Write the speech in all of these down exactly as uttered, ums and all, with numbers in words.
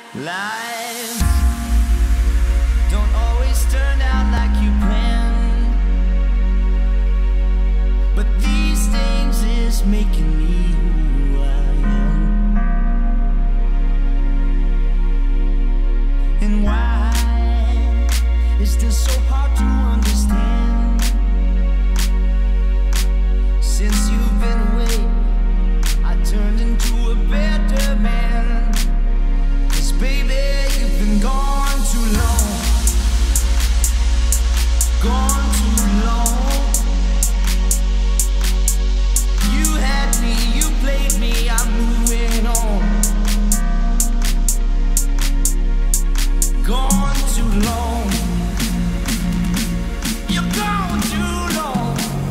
Life don't always turn out like you planned, but these things is making me who I am. And why is this so hard to understand? Since you've been away, I turned into a better man. Baby, you've been gone too long, gone too long. You had me, you played me, I'm moving on. Gone too long, you're gone too long.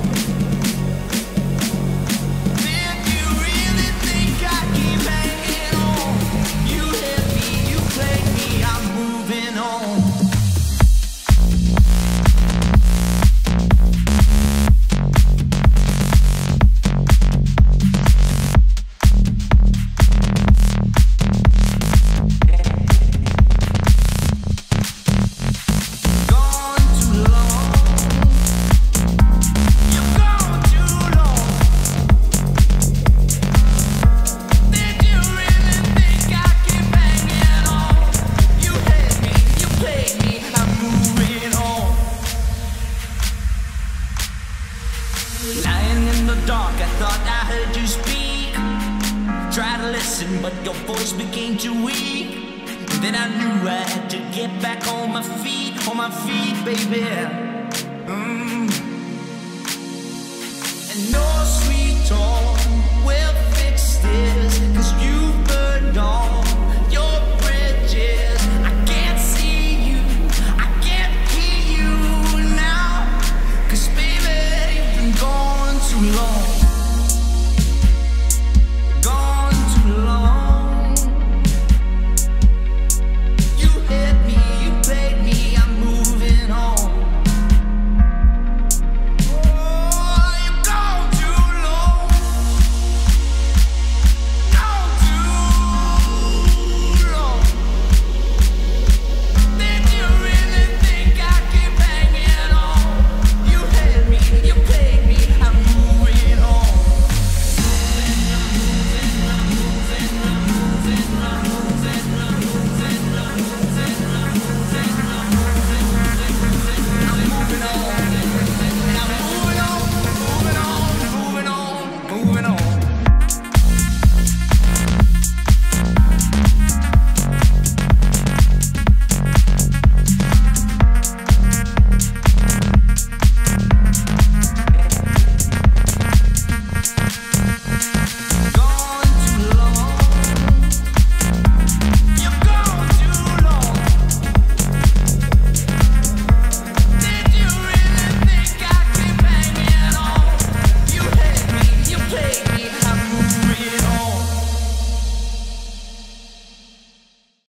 Did you really think I keep hanging on? You had play me, I'm moving on. Gone too long. You're gone too long. Did you really think I keep hanging on? You had me, you played me, I'm moving on. Lying in the dark, I thought I heard you speak. Tried to listen, but your voice became too weak. Then I knew I had to get back on my feet, on my feet, baby. Mm. And no sweet talk will fix this, 'cause you burned on.